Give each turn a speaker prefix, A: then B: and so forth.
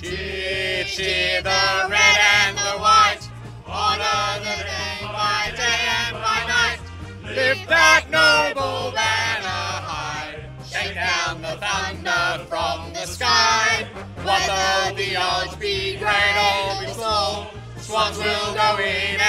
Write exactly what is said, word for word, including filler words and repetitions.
A: Cheer, cheer the red and the white, honour the name by day and by night. Lift that noble banner high, shake down the thunder from the sky. What though the odds be great or be small, Swans will go in